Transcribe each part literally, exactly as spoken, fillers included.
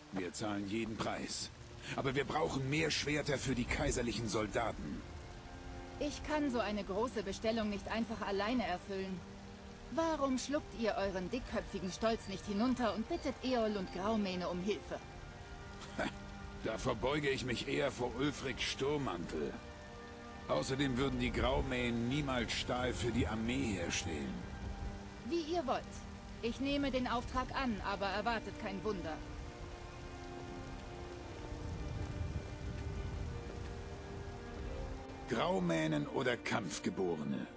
Wir zahlen jeden Preis. Aber wir brauchen mehr Schwerter für die kaiserlichen Soldaten. Ich kann so eine große Bestellung nicht einfach alleine erfüllen. Warum schluckt ihr euren dickköpfigen Stolz nicht hinunter und bittet Eol und Graumähne um Hilfe? Da verbeuge ich mich eher vor Ulfric Sturmmantel. Außerdem würden die Graumähen niemals Stahl für die Armee herstellen. Wie ihr wollt. Ich nehme den Auftrag an, aber erwartet kein Wunder. Graumähnen oder Kampfgeborene?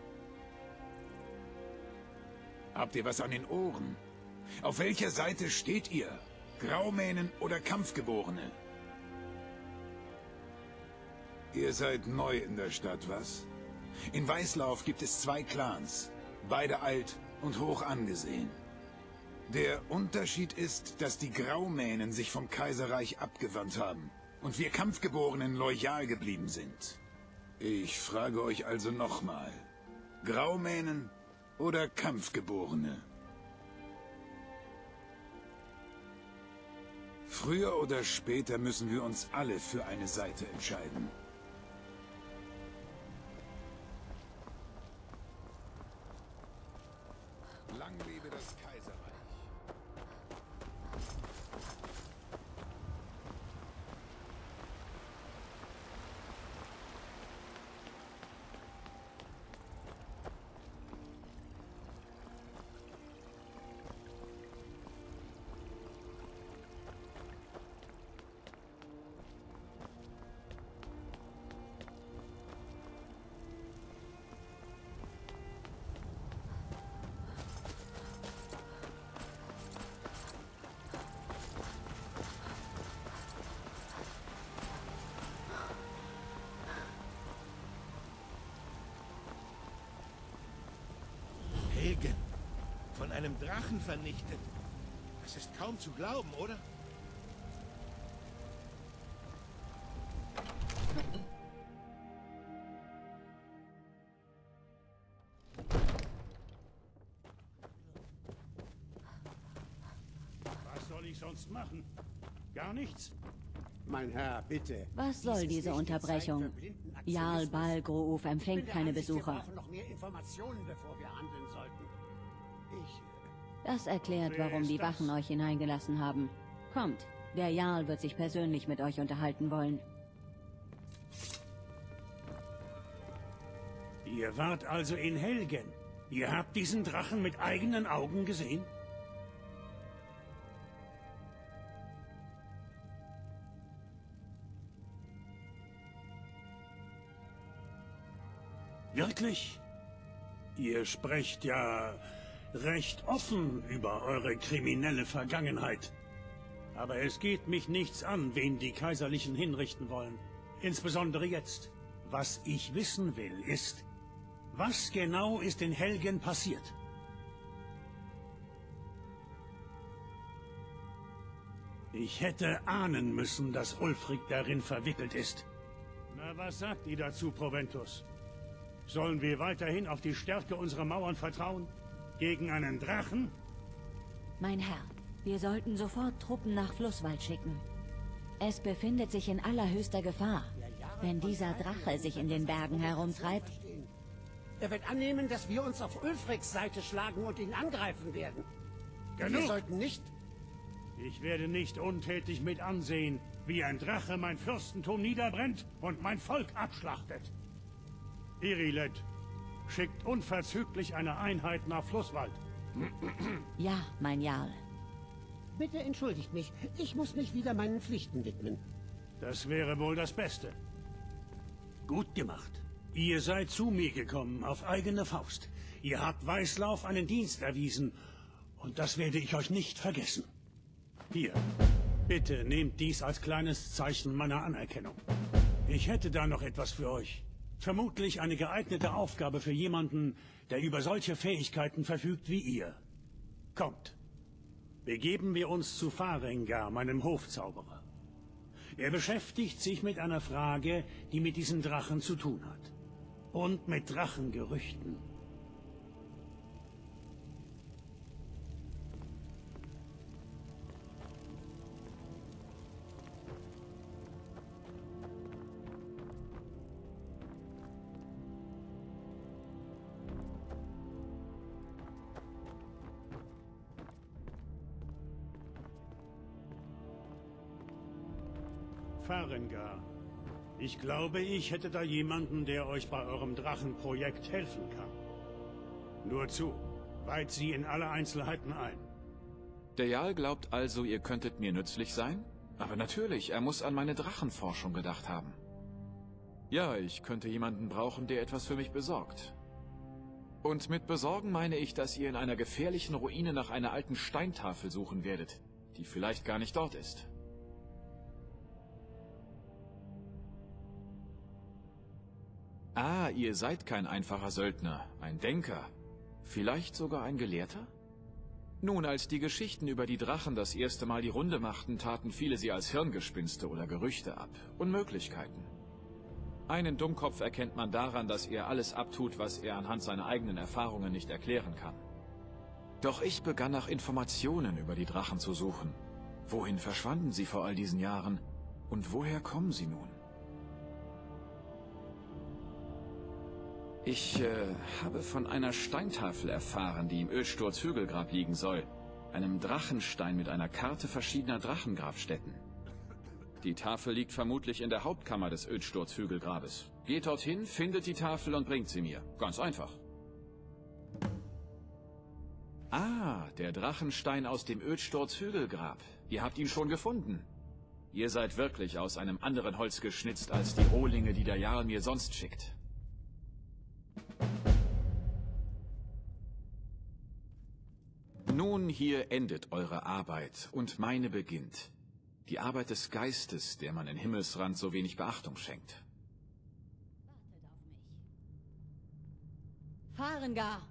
Habt ihr was an den Ohren? Auf welcher Seite steht ihr? Graumähnen oder Kampfgeborene? Ihr seid neu in der Stadt, was? In Weißlauf gibt es zwei Clans, beide alt und hoch angesehen. Der Unterschied ist, dass die Graumähnen sich vom Kaiserreich abgewandt haben und wir Kampfgeborenen loyal geblieben sind. Ich frage euch also nochmal, Graumähnen oder Kampfgeborene? Früher oder später müssen wir uns alle für eine Seite entscheiden. Lang lebe das Kaiserreich. Helgen, von einem Drachen vernichtet. Das ist kaum zu glauben, oder? Was soll ich sonst machen? Gar nichts? Mein Herr, bitte. Was soll diese Unterbrechung? Jarl Balgruuf empfängt keine Besucher. Wir brauchen noch mehr Informationen, bevor wir handeln sollten. Ich... Das erklärt, warum die Wachen euch hineingelassen haben. Kommt, der Jarl wird sich persönlich mit euch unterhalten wollen. Ihr wart also in Helgen. Ihr habt diesen Drachen mit eigenen Augen gesehen? Wirklich? Ihr sprecht ja recht offen über eure kriminelle Vergangenheit. Aber es geht mich nichts an, wen die Kaiserlichen hinrichten wollen. Insbesondere jetzt. Was ich wissen will, ist, was genau ist in Helgen passiert? Ich hätte ahnen müssen, dass Ulfric darin verwickelt ist. Na, was sagt ihr dazu, Proventus? Sollen wir weiterhin auf die Stärke unserer Mauern vertrauen? Gegen einen Drachen? Mein Herr, wir sollten sofort Truppen nach Flusswald schicken. Es befindet sich in allerhöchster Gefahr, wenn dieser Drache sich in den Bergen herumtreibt. Er wird annehmen, dass wir uns auf Ulfrics Seite schlagen und ihn angreifen werden. Genug! Wir sollten nicht... Ich werde nicht untätig mit ansehen, wie ein Drache mein Fürstentum niederbrennt und mein Volk abschlachtet. Irilet, schickt unverzüglich eine Einheit nach Flusswald. Ja, mein Jarl. Bitte entschuldigt mich, ich muss mich wieder meinen Pflichten widmen. Das wäre wohl das Beste. Gut gemacht. Ihr seid zu mir gekommen, auf eigene Faust. Ihr habt Weißlauf einen Dienst erwiesen, und das werde ich euch nicht vergessen. Hier, bitte nehmt dies als kleines Zeichen meiner Anerkennung. Ich hätte da noch etwas für euch. Vermutlich eine geeignete Aufgabe für jemanden, der über solche Fähigkeiten verfügt wie ihr. Kommt, begeben wir uns zu Farengar, meinem Hofzauberer. Er beschäftigt sich mit einer Frage, die mit diesen Drachen zu tun hat. Und mit Drachengerüchten. Farengar. Ich glaube, ich hätte da jemanden, der euch bei eurem Drachenprojekt helfen kann. Nur zu, weiht sie in alle Einzelheiten ein. Der Jarl glaubt also, ihr könntet mir nützlich sein? Aber natürlich, er muss an meine Drachenforschung gedacht haben. Ja, ich könnte jemanden brauchen, der etwas für mich besorgt. Und mit besorgen meine ich, dass ihr in einer gefährlichen Ruine nach einer alten Steintafel suchen werdet, die vielleicht gar nicht dort ist. Ah, ihr seid kein einfacher Söldner, ein Denker. Vielleicht sogar ein Gelehrter? Nun, als die Geschichten über die Drachen das erste Mal die Runde machten, taten viele sie als Hirngespinste oder Gerüchte ab. Unmöglichkeiten. Einen Dummkopf erkennt man daran, dass er alles abtut, was er anhand seiner eigenen Erfahrungen nicht erklären kann. Doch ich begann nach Informationen über die Drachen zu suchen. Wohin verschwanden sie vor all diesen Jahren? Und woher kommen sie nun? Ich äh, habe von einer Steintafel erfahren, die im Ödsturz-Hügelgrab liegen soll. Einem Drachenstein mit einer Karte verschiedener Drachengrabstätten. Die Tafel liegt vermutlich in der Hauptkammer des Ödsturz-Hügelgrabes. Geht dorthin, findet die Tafel und bringt sie mir. Ganz einfach. Ah, der Drachenstein aus dem Ödsturz-Hügelgrab. Ihr habt ihn schon gefunden. Ihr seid wirklich aus einem anderen Holz geschnitzt als die Rohlinge, die der Jarl mir sonst schickt. Nun, hier endet eure Arbeit und meine beginnt. Die Arbeit des Geistes, der man in Himmelsrand so wenig Beachtung schenkt. Wartet auf mich. Farengar!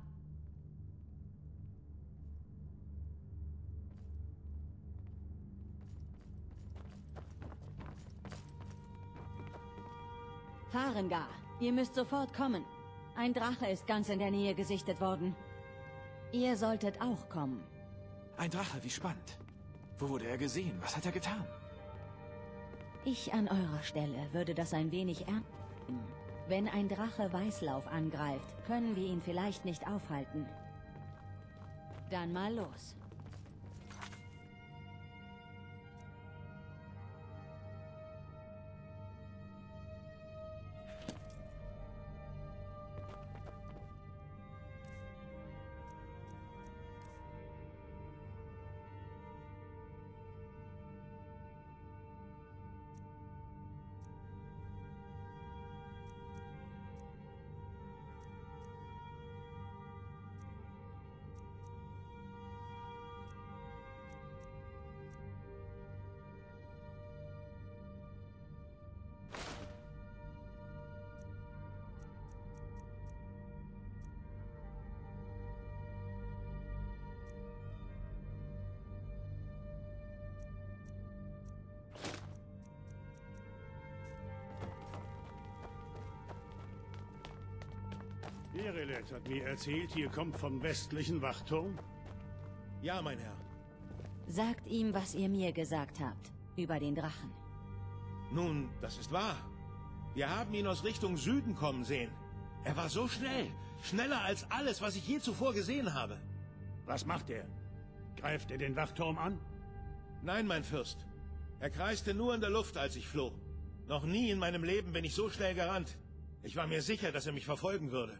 Farengar, ihr müsst sofort kommen. Ein Drache ist ganz in der Nähe gesichtet worden. Ihr solltet auch kommen. Ein Drache, wie spannend. Wo wurde er gesehen? Was hat er getan? Ich an eurer Stelle würde das ein wenig ernst nehmen. Wenn ein Drache Weißlauf angreift, können wir ihn vielleicht nicht aufhalten. Dann mal los. Irileth hat mir erzählt, ihr kommt vom westlichen Wachturm? Ja, mein Herr. Sagt ihm, was ihr mir gesagt habt, über den Drachen. Nun, das ist wahr. Wir haben ihn aus Richtung Süden kommen sehen. Er war so schnell, schneller als alles, was ich je zuvor gesehen habe. Was macht er? Greift er den Wachturm an? Nein, mein Fürst. Er kreiste nur in der Luft, als ich floh. Noch nie in meinem Leben bin ich so schnell gerannt. Ich war mir sicher, dass er mich verfolgen würde.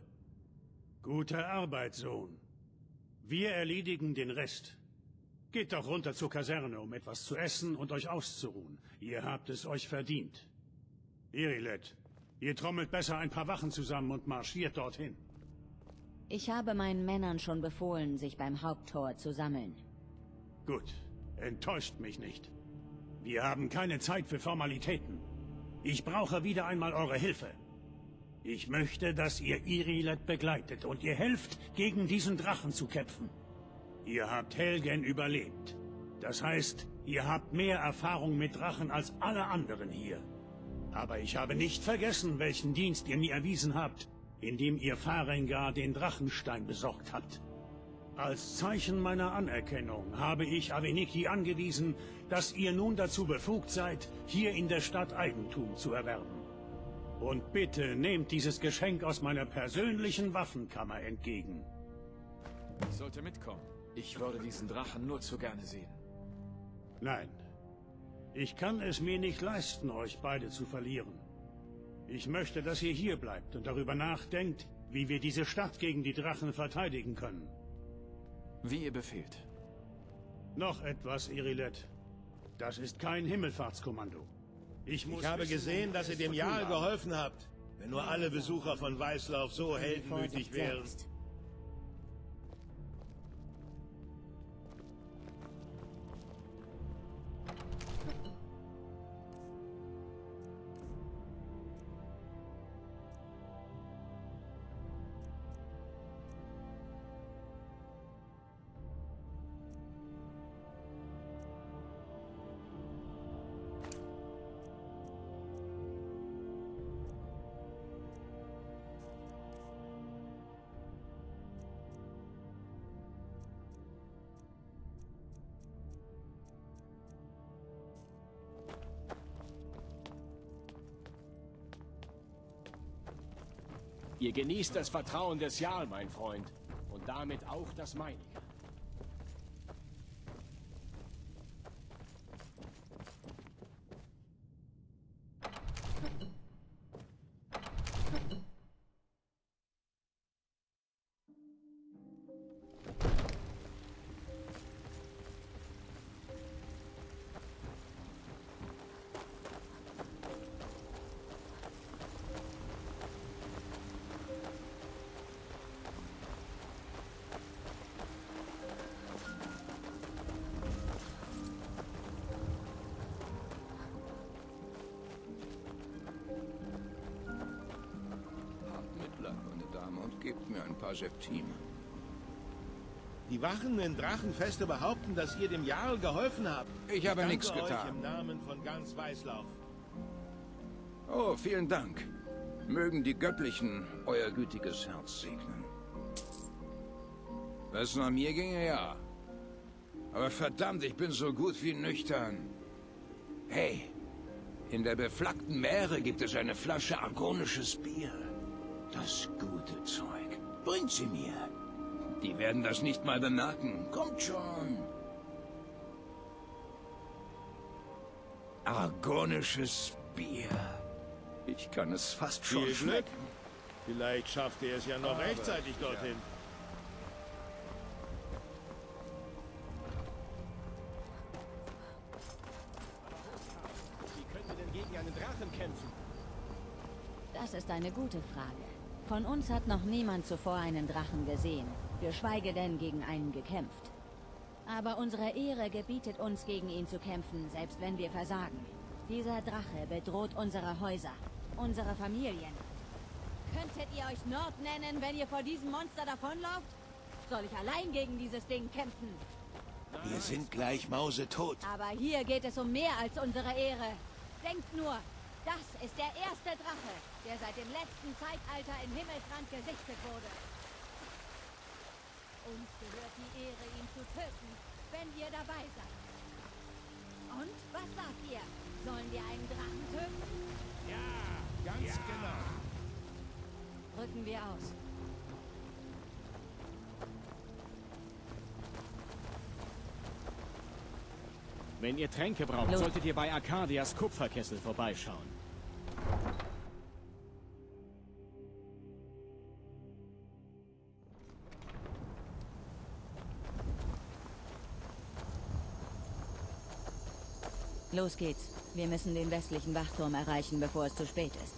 Gute Arbeit, Sohn. Wir erledigen den Rest. Geht doch runter zur Kaserne, um etwas zu essen und euch auszuruhen. Ihr habt es euch verdient. Irileth, ihr trommelt besser ein paar Wachen zusammen und marschiert dorthin. Ich habe meinen Männern schon befohlen, sich beim Haupttor zu sammeln. Gut, enttäuscht mich nicht. Wir haben keine Zeit für Formalitäten. Ich brauche wieder einmal eure Hilfe. Ich möchte, dass ihr Irileth begleitet und ihr helft, gegen diesen Drachen zu kämpfen. Ihr habt Helgen überlebt. Das heißt, ihr habt mehr Erfahrung mit Drachen als alle anderen hier. Aber ich habe nicht vergessen, welchen Dienst ihr mir erwiesen habt, indem ihr Farengar den Drachenstein besorgt habt. Als Zeichen meiner Anerkennung habe ich Aveniki angewiesen, dass ihr nun dazu befugt seid, hier in der Stadt Eigentum zu erwerben. Und bitte nehmt dieses Geschenk aus meiner persönlichen Waffenkammer entgegen. Ich sollte mitkommen. Ich würde diesen Drachen nur zu gerne sehen. Nein. Ich kann es mir nicht leisten, euch beide zu verlieren. Ich möchte, dass ihr hier bleibt und darüber nachdenkt, wie wir diese Stadt gegen die Drachen verteidigen können. Wie ihr befehlt. Noch etwas, Irilet. Das ist kein Himmelfahrtskommando. Ich, muss Ich habe wissen, gesehen, dass ihr dem Jarl geholfen geholfen habt. Wenn nur alle Besucher von Weißlauf so heldenmütig wären. Ihr genießt das Vertrauen des Jarl, mein Freund. Und damit auch das meinige. Gebt mir ein paar Septime. Die Wachen in Drachenfeste behaupten, dass ihr dem Jarl geholfen habt. Ich habe danke nichts euch getan. Im Namen von ganz Weißlauf. Oh, vielen Dank. Mögen die Göttlichen euer gütiges Herz segnen. Was nach mir ginge, ja. Aber verdammt, ich bin so gut wie nüchtern. Hey, in der beflaggten Meere gibt es eine Flasche argonisches Bier. Das gute Zeug. Bringt sie mir. Die werden das nicht mal bemerken. Kommt schon. Argonisches Bier. Ich kann es fast schon Viel Glück. schmecken. Vielleicht schafft ihr es ja noch Aber, rechtzeitig dorthin. Wie können wir denn gegen einen Drachen kämpfen? Das ist eine gute Frage. Von uns hat noch niemand zuvor einen Drachen gesehen, geschweige denn gegen einen gekämpft. Aber unsere Ehre gebietet uns, gegen ihn zu kämpfen, selbst wenn wir versagen. Dieser Drache bedroht unsere Häuser, unsere Familien. Könntet ihr euch Nord nennen, wenn ihr vor diesem Monster davonlauft? Soll ich allein gegen dieses Ding kämpfen? Wir sind gleich mausetot. Aber hier geht es um mehr als unsere Ehre. Denkt nur, das ist der erste Drache, der seit dem letzten Zeitalter in Himmelsrand gesichtet wurde. Uns gehört die Ehre, ihn zu töten, wenn ihr dabei seid. Und was sagt ihr? Sollen wir einen Drachen töten? Ja, ganz ja. genau. Rücken wir aus. Wenn ihr Tränke braucht, Los. solltet ihr bei Arcadias Kupferkessel vorbeischauen. Los geht's. Wir müssen den westlichen Wachturm erreichen, bevor es zu spät ist.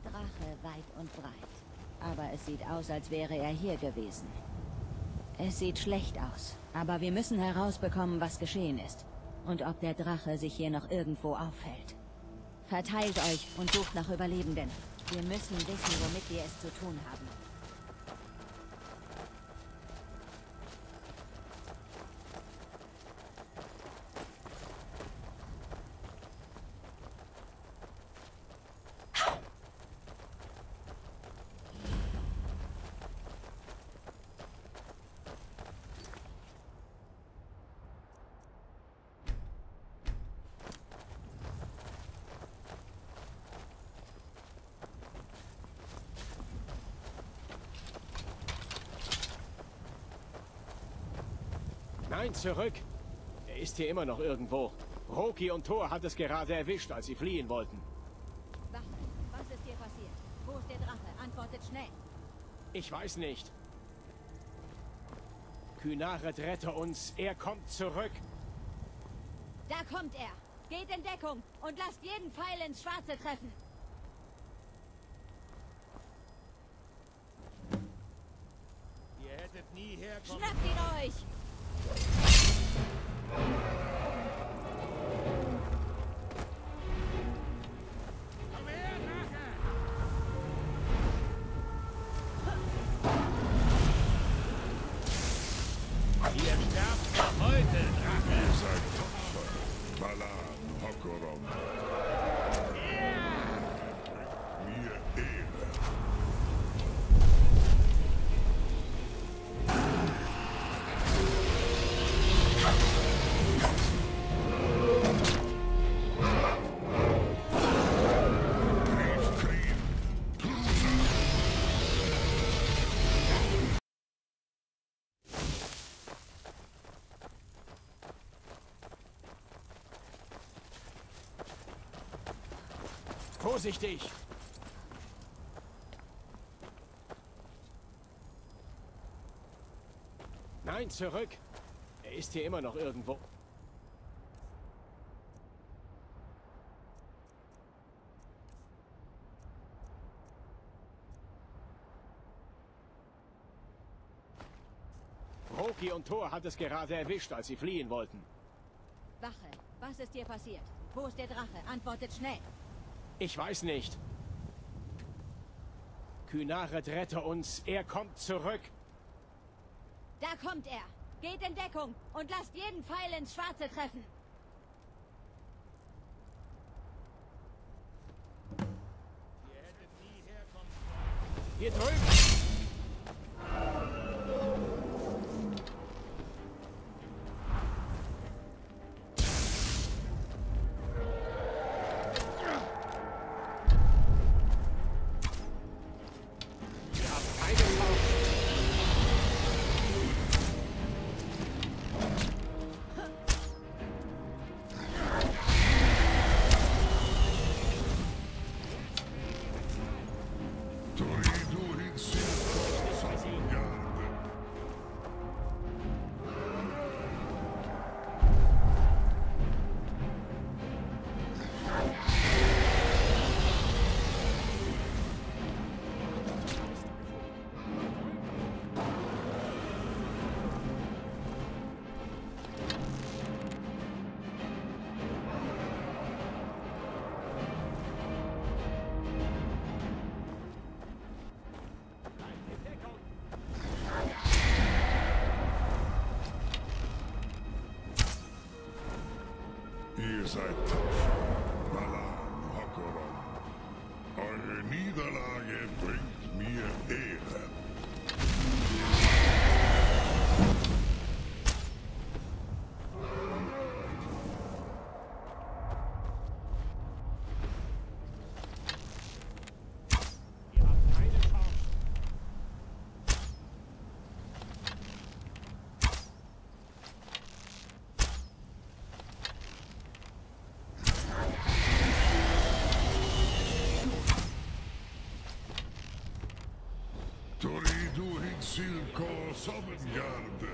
Drache weit und breit. Aber es sieht aus, als wäre er hier gewesen. Es sieht schlecht aus, aber wir müssen herausbekommen, was geschehen ist. Und ob der Drache sich hier noch irgendwo aufhält. Verteilt euch und sucht nach Überlebenden. Wir müssen wissen, womit wir es zu tun haben. Nein, zurück! Er ist hier immer noch irgendwo. Roki und Thor hat es gerade erwischt, als sie fliehen wollten. Wache, was ist hier passiert? Wo ist der Drache? Antwortet schnell. Ich weiß nicht. Kynaret, rette uns. Er kommt zurück. Da kommt er. Geht in Deckung und lasst jeden Pfeil ins Schwarze treffen. Ihr hättet nie herkommen. Schnappt ihn euch! Ihr sterbt noch heute, Drache! Ihr seid tapfer, Balan, Hokorom. Mir Ehre. Vorsichtig! Nein, zurück! Er ist hier immer noch irgendwo. Roki und Thor hat es gerade erwischt, als sie fliehen wollten. Wache, was ist hier passiert? Wo ist der Drache? Antwortet schnell. Ich weiß nicht. Kynaret, rette uns. Er kommt zurück. Da kommt er. Geht in Deckung und lasst jeden Pfeil ins Schwarze treffen. Ihr hättet nie herkommen sollen. Hier drüben! Ihr seid tapfer, Balan, Hokorom. Eure Niederlage bringt mir Ehre. Ihr habt keine Chance. Toridu Hinsilko Sovngarde.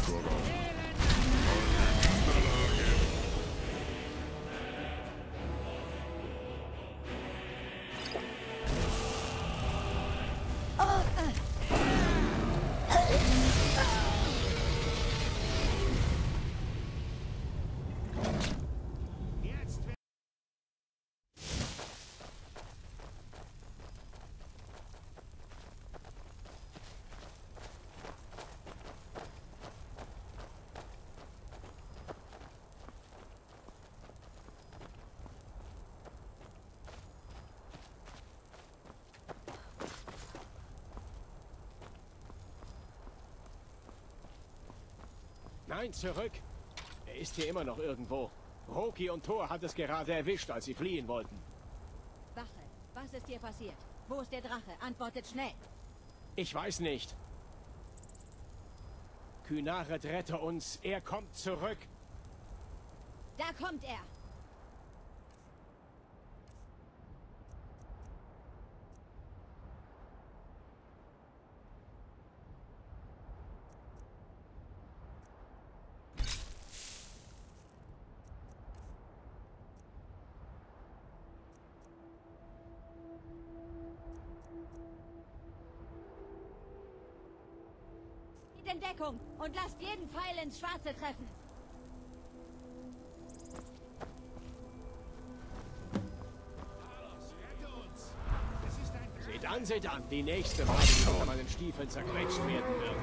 Hokoron. Eure Niederlage. Nein, zurück. Er ist hier immer noch irgendwo. Roki und Thor hat es gerade erwischt, als sie fliehen wollten. Wache, was ist hier passiert? Wo ist der Drache? Antwortet schnell. Ich weiß nicht. Kynaret, rette uns. Er kommt zurück. Da kommt er. In Deckung und lasst jeden Pfeil ins Schwarze treffen. Seht an, seht an. Die nächste Ware, die unter meinen Stiefeln zerquetscht werden wird.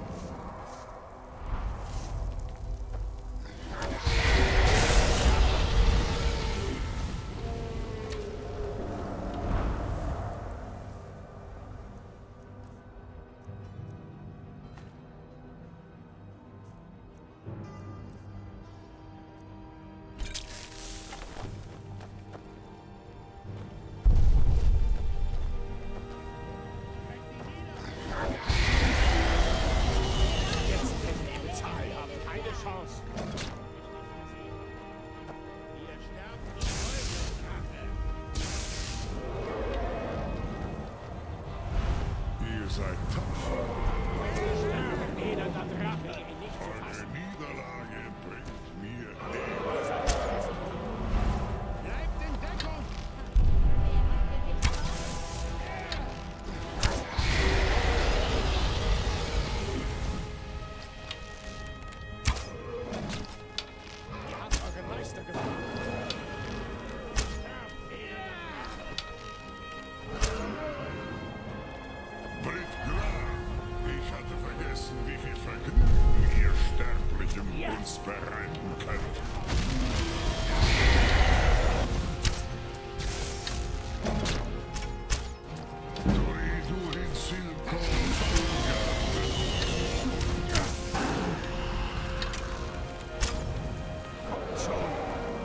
Seid tapfer. Elender Drache, ihn nicht zu Eure fassen. Niederlage bringt mir Ehre. Bleibt in Deckung! Ihr habt euren Meister gefunden. Ich hatte vergessen, wie viel Vergnügen ihr Sterblichem uns bereiten könnt. Duridurin Silko Kommt schon.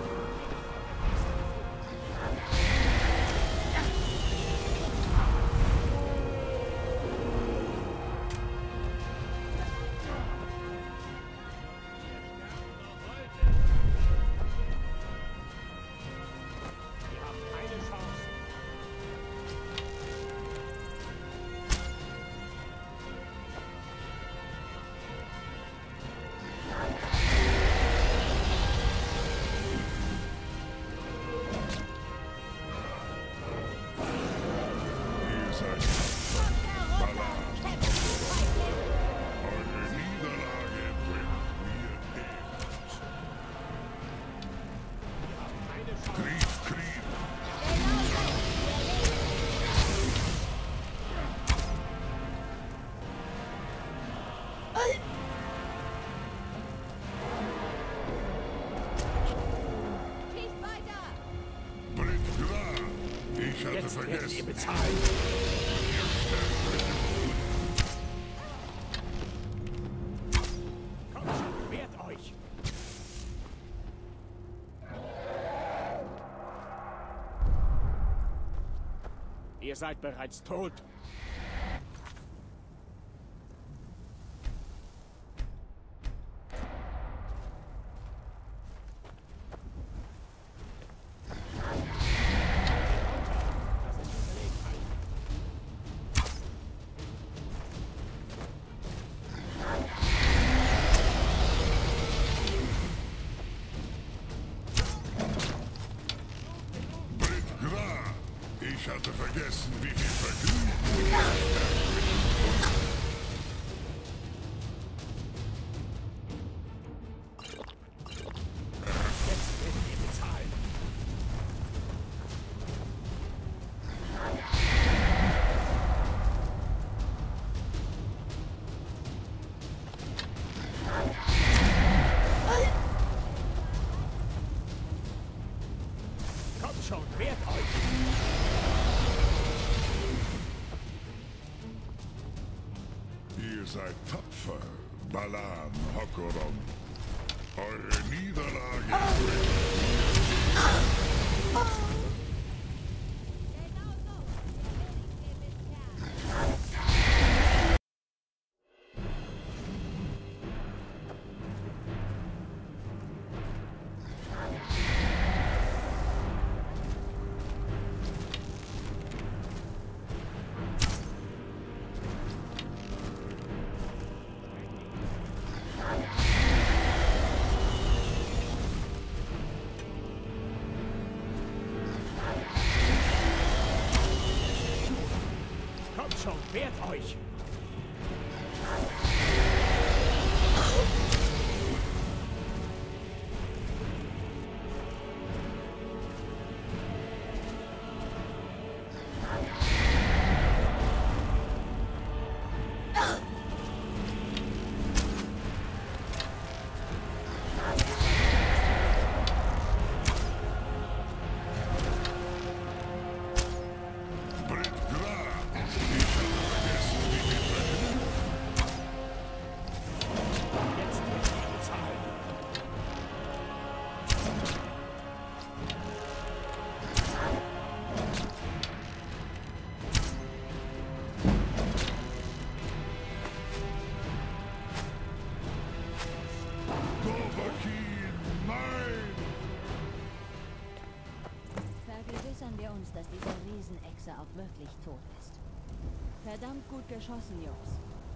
Ich hatte Jetzt werdet ihr vergessen. bezahlen. Kommt schon, wehrt euch. Ihr seid bereits tot. hatte vergessen, wie viel Vergnügen ihr sterblichen Jetzt werden wir bezahlen. Kommt schon, wehrt euch! Ihr seid tapfer, Balan, Hokoron. Eure Niederlage Kommt schon, wehrt euch! Vergewissern wir uns, dass diese Riesenechse auch wirklich tot ist. Verdammt gut geschossen, Jungs.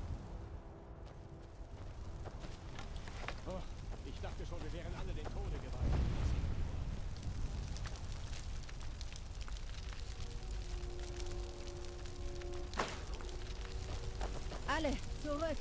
Oh, ich dachte schon, wir wären alle den Tode geweiht. Alle, zurück!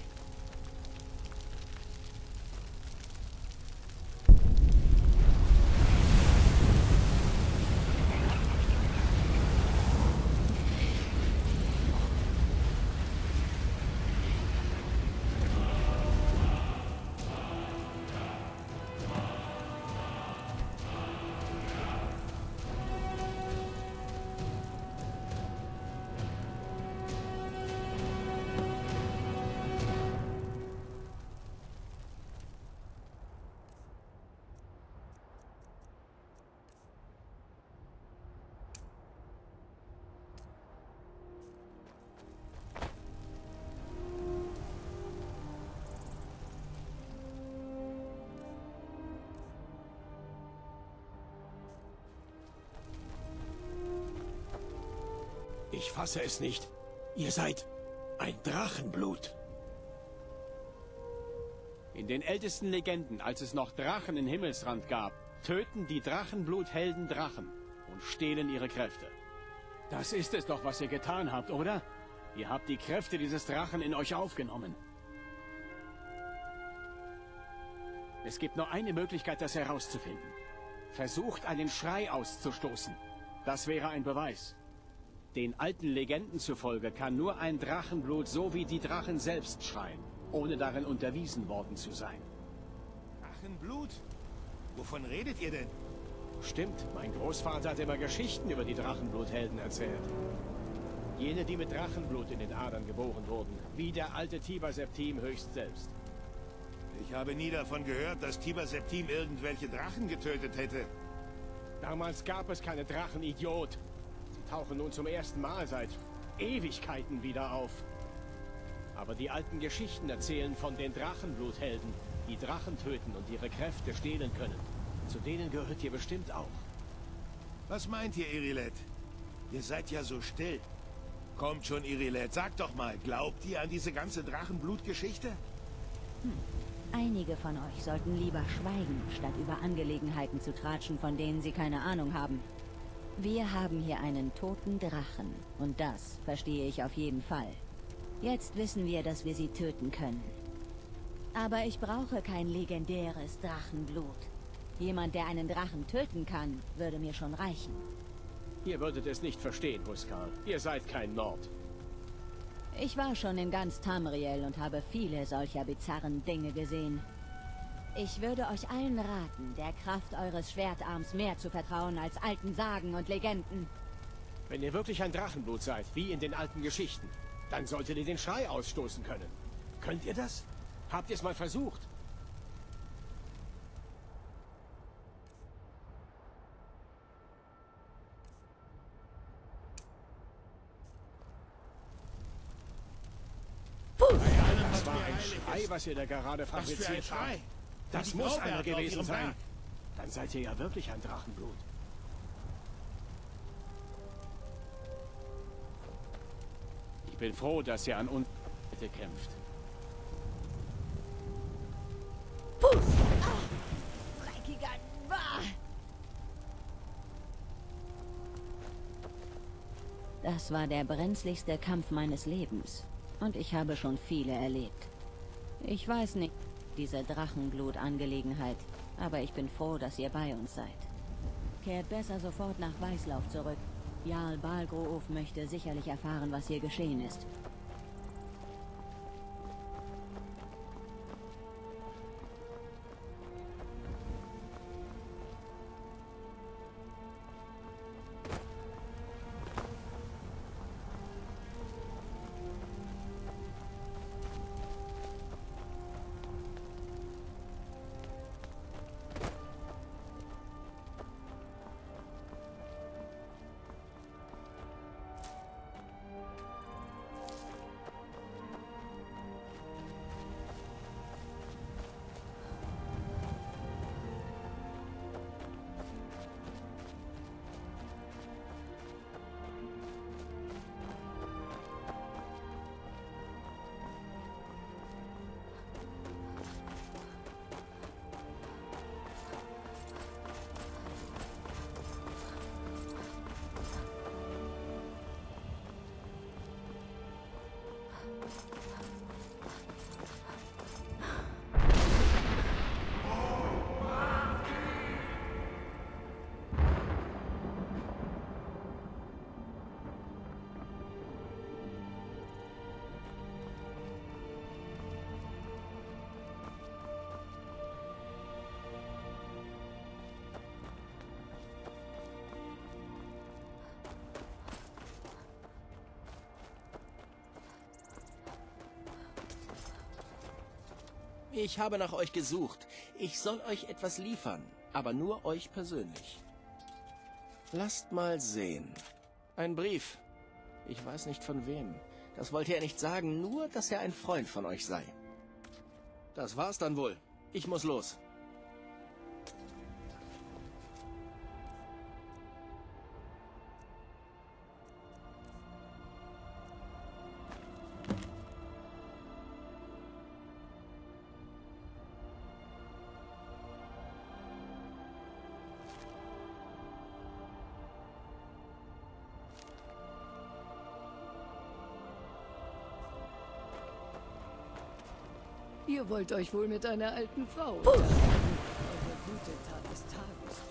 Ich fasse es nicht. Ihr seid ein Drachenblut. In den ältesten Legenden, als es noch Drachen in Himmelsrand gab, töten die Drachenbluthelden Drachen und stehlen ihre Kräfte. Das ist es doch, was ihr getan habt, oder? Ihr habt die Kräfte dieses Drachen in euch aufgenommen. Es gibt nur eine Möglichkeit, das herauszufinden. Versucht, einen Schrei auszustoßen. Das wäre ein Beweis. Den alten Legenden zufolge kann nur ein Drachenblut so wie die Drachen selbst schreien, ohne darin unterwiesen worden zu sein. Drachenblut? Wovon redet ihr denn? Stimmt, mein Großvater hat immer Geschichten über die Drachenbluthelden erzählt. Jene, die mit Drachenblut in den Adern geboren wurden, wie der alte Tiber Septim höchst selbst. Ich habe nie davon gehört, dass Tiber Septim irgendwelche Drachen getötet hätte. Damals gab es keine Drachen, Idiot. Sie tauchen nun zum ersten Mal seit Ewigkeiten wieder auf. Aber die alten Geschichten erzählen von den Drachenbluthelden, die Drachen töten und ihre Kräfte stehlen können. Zu denen gehört ihr bestimmt auch. Was meint ihr, Irilet? Ihr seid ja so still. Kommt schon, Irilet, sag doch mal, glaubt ihr an diese ganze Drachenblutgeschichte? Hm. Einige von euch sollten lieber schweigen, statt über Angelegenheiten zu tratschen, von denen sie keine Ahnung haben. Wir haben hier einen toten Drachen. Und das verstehe ich auf jeden Fall. Jetzt wissen wir, dass wir sie töten können. Aber ich brauche kein legendäres Drachenblut. Jemand, der einen Drachen töten kann, würde mir schon reichen. Ihr würdet es nicht verstehen, Huskar. Ihr seid kein Nord. Ich war schon in ganz Tamriel und habe viele solcher bizarren Dinge gesehen. Ich würde euch allen raten, der Kraft eures Schwertarms mehr zu vertrauen als alten Sagen und Legenden. Wenn ihr wirklich ein Drachenblut seid, wie in den alten Geschichten, dann solltet ihr den Schrei ausstoßen können. Könnt ihr das? Habt ihr es mal versucht? Das war ein Schrei, was ihr da gerade fabriziert habt. Das muss einer gewesen sein. Dann seid ihr ja wirklich ein Drachenblut. Ich bin froh, dass ihr an uns kämpft. Puff! Ah, dreckiger Bah! Das war der brenzligste Kampf meines Lebens. Und ich habe schon viele erlebt. Ich weiß nicht, diese Drachenblut-Angelegenheit, aber ich bin froh, dass ihr bei uns seid. Kehrt besser sofort nach Weißlauf zurück. Jarl Balgroof möchte sicherlich erfahren, was hier geschehen ist. Ich habe nach euch gesucht. Ich soll euch etwas liefern, aber nur euch persönlich. Lasst mal sehen. Ein Brief. Ich weiß nicht von wem. Das wollte er nicht sagen, nur, dass er ein Freund von euch sei. Das war's dann wohl. Ich muss los. Ihr wollt euch wohl mit einer alten Frau unterhalten. Eure gute Tat des Tages.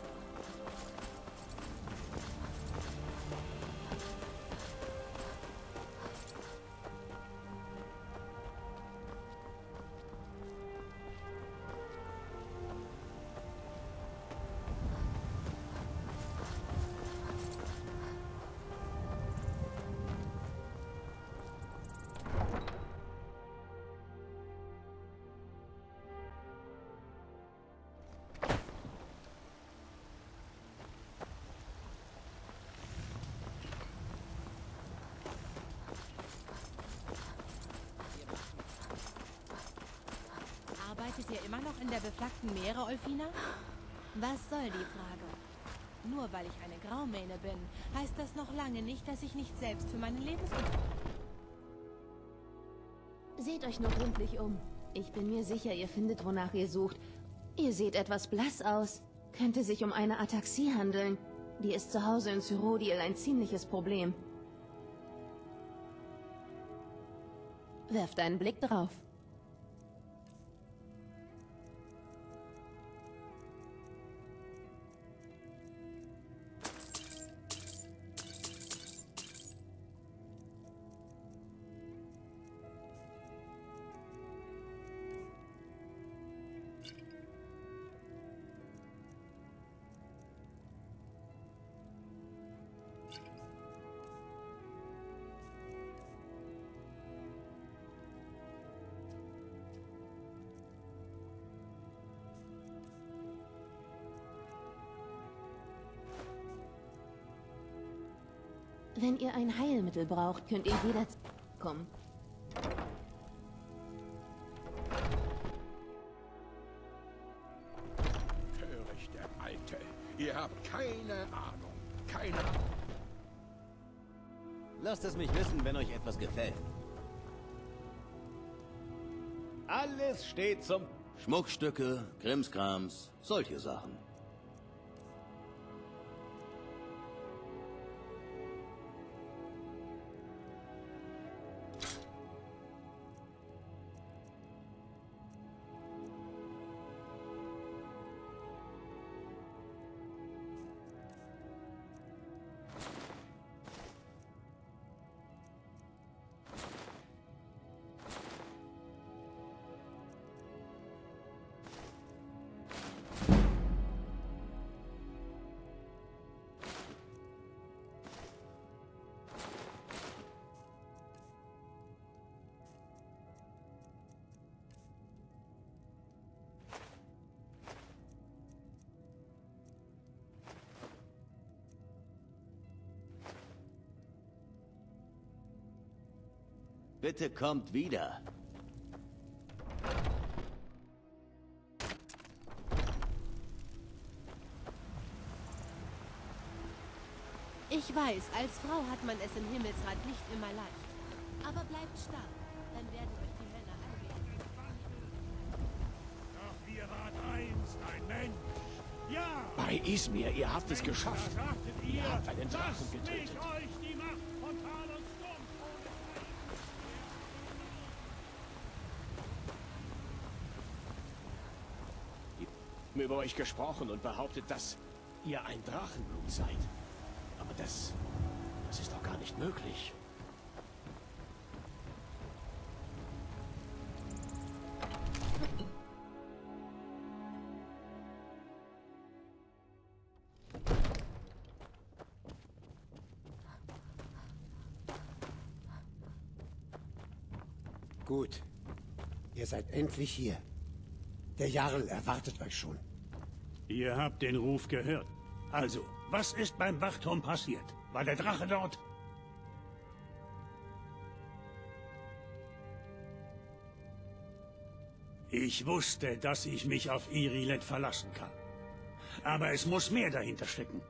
Arbeitet ihr immer noch in der beflaggten Meere, Olfina? Was soll die Frage? Nur weil ich eine Graumähne bin, heißt das noch lange nicht, dass ich nicht selbst für meinen Lebensunterhalt... Seht euch nur gründlich um. Ich bin mir sicher, ihr findet, wonach ihr sucht. Ihr seht etwas blass aus. Könnte sich um eine Ataxie handeln. Die ist zu Hause in Cyrodiil ein ziemliches Problem. Werft einen Blick drauf. Wenn ihr ein Heilmittel braucht, könnt ihr jederzeit kommen. Törichte Alte, ihr habt keine Ahnung. Keine Ahnung. Lasst es mich wissen, wenn euch etwas gefällt. Alles steht zum... Schmuckstücke, Krimskrams, solche Sachen. Bitte kommt wieder. Ich weiß, als Frau hat man es im Himmelsrand nicht immer leicht. Aber bleibt stark, dann werden euch die Männer angehen. Doch wir wart einst ein Mensch. Ja! Bei Izmir, ihr habt es geschafft. Ihr, Ihr habt einen Drachen dass getötet. mich euch die Macht von Talos Sturm Wir haben über euch gesprochen und behauptet, dass ihr ein Drachenblut seid. Aber das... das ist doch gar nicht möglich. Gut. Ihr seid endlich hier. Der Jarl erwartet euch schon. Ihr habt den Ruf gehört. Also, was ist beim Wachturm passiert? War der Drache dort? Ich wusste, dass ich mich auf Irilet verlassen kann. Aber es muss mehr dahinter stecken.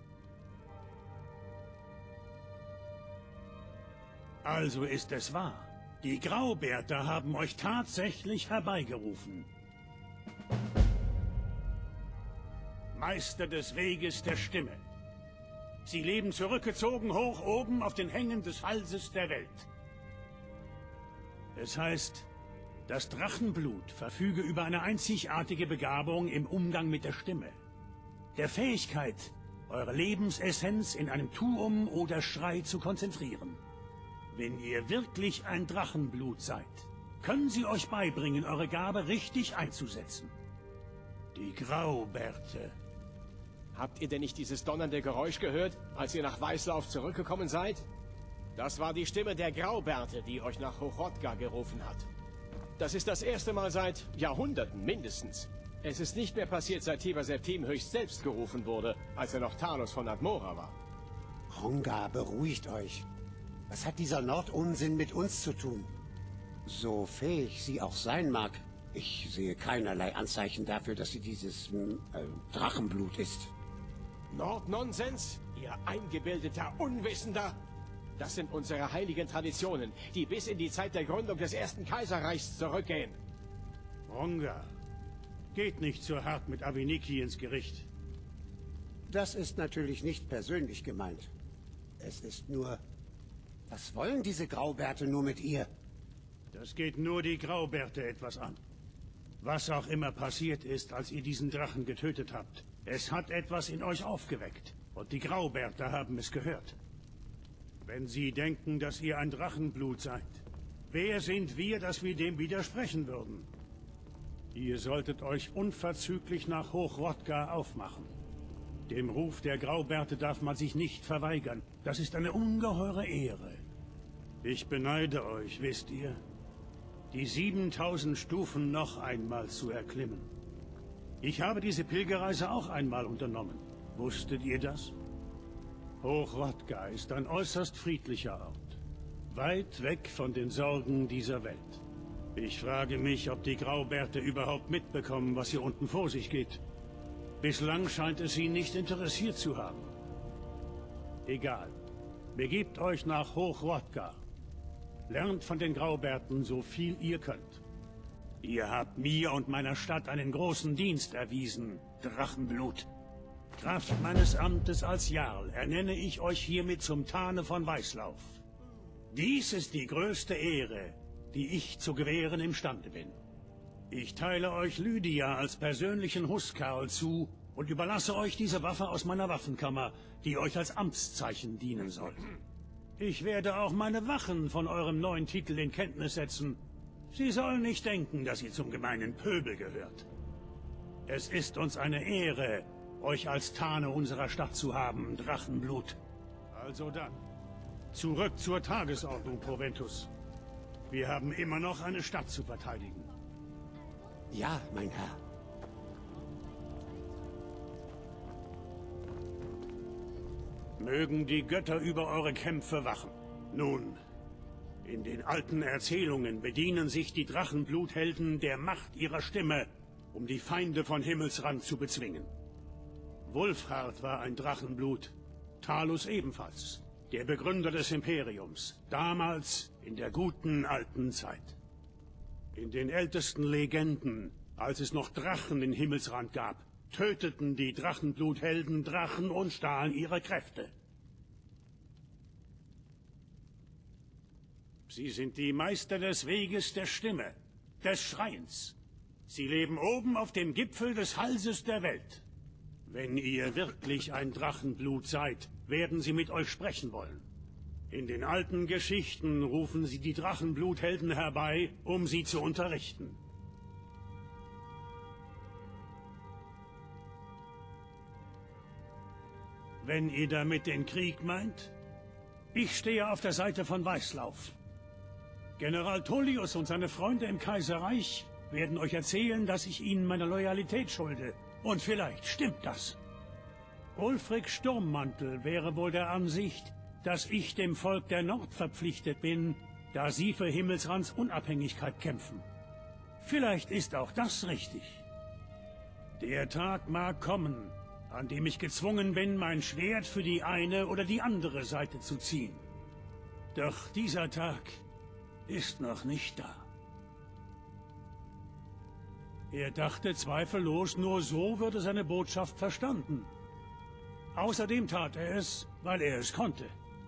Also ist es wahr. Die Graubärter haben euch tatsächlich herbeigerufen. Meister des Weges der Stimme. Sie leben zurückgezogen hoch oben auf den Hängen des Halses der Welt. Es heißt, das Drachenblut verfüge über eine einzigartige Begabung im Umgang mit der Stimme. Der Fähigkeit, eure Lebensessenz in einem Tuum oder Schrei zu konzentrieren. Wenn ihr wirklich ein Drachenblut seid, können sie euch beibringen, eure Gabe richtig einzusetzen. Die Graubärte. Habt ihr denn nicht dieses donnernde Geräusch gehört, als ihr nach Weißlauf zurückgekommen seid? Das war die Stimme der Graubärte, die euch nach Hochrodgar gerufen hat. Das ist das erste Mal seit Jahrhunderten mindestens. Es ist nicht mehr passiert, seit Tiber Septim höchst selbst gerufen wurde, als er noch Talos von Admora war. Ronga, beruhigt euch. Was hat dieser Nordunsinn mit uns zu tun? So fähig sie auch sein mag, ich sehe keinerlei Anzeichen dafür, dass sie dieses äh, Drachenblut ist. Nordnonsens? Ihr eingebildeter Unwissender? Das sind unsere heiligen Traditionen, die bis in die Zeit der Gründung des Ersten Kaiserreichs zurückgehen. Ronga, geht nicht so hart mit Aviniki ins Gericht. Das ist natürlich nicht persönlich gemeint. Es ist nur... Was wollen diese Graubärte nur mit ihr? Das geht nur die Graubärte etwas an. Was auch immer passiert ist, als ihr diesen Drachen getötet habt, es hat etwas in euch aufgeweckt. Und die Graubärte haben es gehört. Wenn sie denken, dass ihr ein Drachenblut seid, wer sind wir, dass wir dem widersprechen würden? Ihr solltet euch unverzüglich nach Hochrodgar aufmachen. Dem Ruf der Graubärte darf man sich nicht verweigern. Das ist eine ungeheure Ehre. Ich beneide euch, wisst ihr, die siebentausend Stufen noch einmal zu erklimmen. Ich habe diese Pilgerreise auch einmal unternommen. Wusstet ihr das? Hochrodgar ist ein äußerst friedlicher Ort. Weit weg von den Sorgen dieser Welt. Ich frage mich, ob die Graubärte überhaupt mitbekommen, was hier unten vor sich geht. Bislang scheint es sie nicht interessiert zu haben. Egal. Begebt euch nach Hochrodgar. Lernt von den Graubärten so viel ihr könnt. Ihr habt mir und meiner Stadt einen großen Dienst erwiesen, Drachenblut. Kraft meines Amtes als Jarl ernenne ich euch hiermit zum Tane von Weißlauf. Dies ist die größte Ehre, die ich zu gewähren imstande bin. Ich teile euch Lydia als persönlichen Huskarl zu und überlasse euch diese Waffe aus meiner Waffenkammer, die euch als Amtszeichen dienen soll. Ich werde auch meine Wachen von eurem neuen Titel in Kenntnis setzen. Sie sollen nicht denken, dass ihr zum gemeinen Pöbel gehört. Es ist uns eine Ehre, euch als Tane unserer Stadt zu haben, Drachenblut. Also dann, zurück zur Tagesordnung, Proventus. Wir haben immer noch eine Stadt zu verteidigen. Ja, mein Herr. Mögen die Götter über eure Kämpfe wachen. Nun, in den alten Erzählungen bedienen sich die Drachenbluthelden der Macht ihrer Stimme, um die Feinde von Himmelsrand zu bezwingen. Wulfhart war ein Drachenblut, Talus ebenfalls, der Begründer des Imperiums, damals in der guten alten Zeit. In den ältesten Legenden, als es noch Drachen in Himmelsrand gab, töteten die Drachenbluthelden Drachen und stahlen ihre Kräfte. Sie sind die Meister des Weges der Stimme, des Schreiens. Sie leben oben auf dem Gipfel des Halses der Welt. Wenn ihr wirklich ein Drachenblut seid, werden sie mit euch sprechen wollen. In den alten Geschichten rufen sie die Drachenbluthelden herbei, um sie zu unterrichten. Wenn ihr damit den Krieg meint? Ich stehe auf der Seite von Weißlauf. General Tullius und seine Freunde im Kaiserreich werden euch erzählen, dass ich ihnen meine Loyalität schulde. Und vielleicht stimmt das. Ulfric Sturmmantel wäre wohl der Ansicht, dass ich dem Volk der Nord verpflichtet bin, da sie für Himmelsrands Unabhängigkeit kämpfen. Vielleicht ist auch das richtig. Der Tag mag kommen, an dem ich gezwungen bin, mein Schwert für die eine oder die andere Seite zu ziehen. Doch dieser Tag ist noch nicht da. Er dachte zweifellos, nur so würde seine Botschaft verstanden. Außerdem tat er es, weil er es konnte.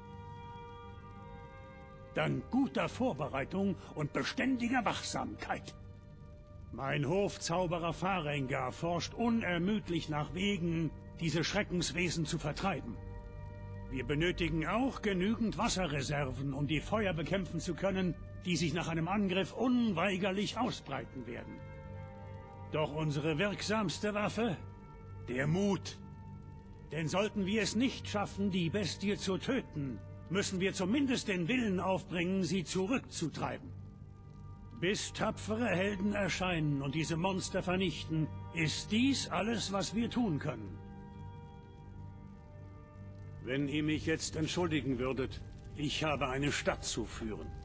Dank guter Vorbereitung und beständiger Wachsamkeit. Mein Hofzauberer Farengar forscht unermüdlich nach Wegen, diese Schreckenswesen zu vertreiben. Wir benötigen auch genügend Wasserreserven, um die Feuer bekämpfen zu können, die sich nach einem Angriff unweigerlich ausbreiten werden. Doch unsere wirksamste Waffe? Der Mut. Denn sollten wir es nicht schaffen, die Bestie zu töten, müssen wir zumindest den Willen aufbringen, sie zurückzutreiben. Bis tapfere Helden erscheinen und diese Monster vernichten, ist dies alles, was wir tun können. Wenn ihr mich jetzt entschuldigen würdet, ich habe eine Stadt zu führen.